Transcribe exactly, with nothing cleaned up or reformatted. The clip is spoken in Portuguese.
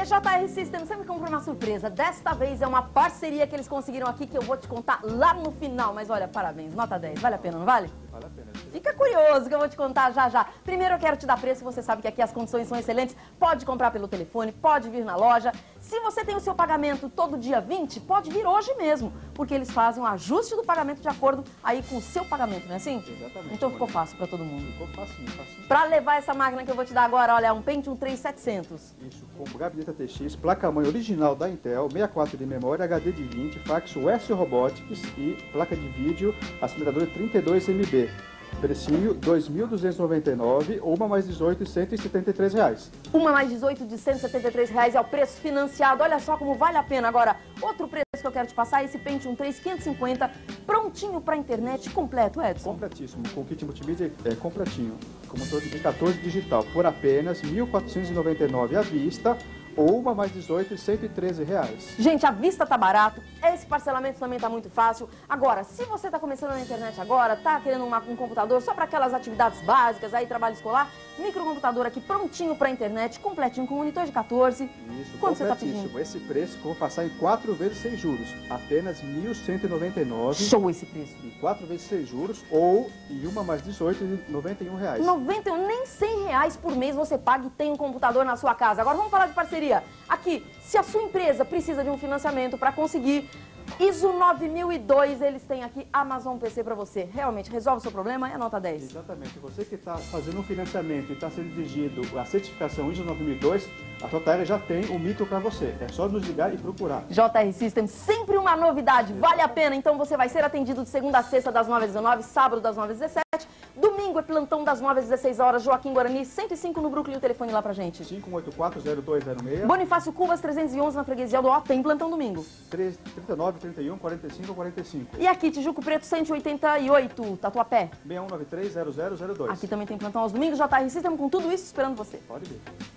É J R System, sempre comprou uma surpresa. Desta vez é uma parceria que eles conseguiram aqui que eu vou te contar lá no final. Mas olha, parabéns, nota dez. Vale a pena, não vale? Vale a pena. Fica curioso que eu vou te contar já já. Primeiro eu quero te dar preço, você sabe que aqui as condições são excelentes. Pode comprar pelo telefone, pode vir na loja. Se você tem o seu pagamento todo dia vinte, pode vir hoje mesmo, porque eles fazem um ajuste do pagamento de acordo aí com o seu pagamento, não é assim? Exatamente. Então ficou fácil para todo mundo. Ficou facinho, facinho. Para levar essa máquina que eu vou te dar agora, olha, é um Pentium três setecentos. Isso, com gabinete A T X, placa-mãe original da Intel, sessenta e quatro de memória, H D de vinte, fax U S Robotics e placa de vídeo, acelerador trinta e dois milímetros. Precinho dois mil duzentos e noventa e nove reais ou uma mais dezoito de cento e setenta e três reais. Uma mais dezoito de cento e setenta e três reais é o preço financiado. Olha só como vale a pena. Agora, outro preço que eu quero te passar é esse Pentium três quinhentos e cinquenta, prontinho para internet, completo, Edson. Completíssimo, com kit multimídia é, completinho, com motor de quatorze digital, por apenas mil quatrocentos e noventa e nove reais à vista ou uma mais dezoito de cento e treze reais. Gente, a vista tá barato, esse parcelamento também tá muito fácil. Agora, se você tá começando na internet agora, tá querendo uma, um computador só para aquelas atividades básicas, aí trabalho escolar, microcomputador aqui prontinho para internet, completinho, com monitor de quatorze. Isso, quanto você tá completíssimo. pedindo? Esse preço que eu vou passar em quatro vezes sem juros, apenas mil cento e noventa e nove reais. Show esse preço. Em quatro vezes sem juros ou em uma mais dezoito de noventa e um reais. noventa e um, nem cem reais por mês você paga e tem um computador na sua casa. Agora vamos falar de parceria. Aqui, se a sua empresa precisa de um financiamento para conseguir I S O nove mil e dois, eles têm aqui Amazon P C para você. Realmente resolve o seu problema, é a nota dez. Exatamente. Você que está fazendo um financiamento e está sendo exigido a certificação I S O nove mil e dois, a J R já tem o micro para você. É só nos ligar e procurar. J R System, sempre uma novidade, vale a pena. Então você vai ser atendido de segunda a sexta das nove às dezenove, sábado das nove às dezessete. Domingo é plantão das nove às dezesseis horas, Joaquim Guarani, cento e cinco no Brooklyn, o telefone lá pra gente. cinco um oito quatro, zero dois zero seis. Bonifácio Cubas, trezentos e onze na freguesia do Ó, tem plantão domingo. trinta e nove, trinta e um, quarenta e cinco, quarenta e cinco. E aqui, Tijuco Preto, cento e oitenta e oito, Tatuapé. seis um nove três, zero zero zero dois. Aqui também tem plantão aos domingos, J R System com tudo isso esperando você. Pode ver.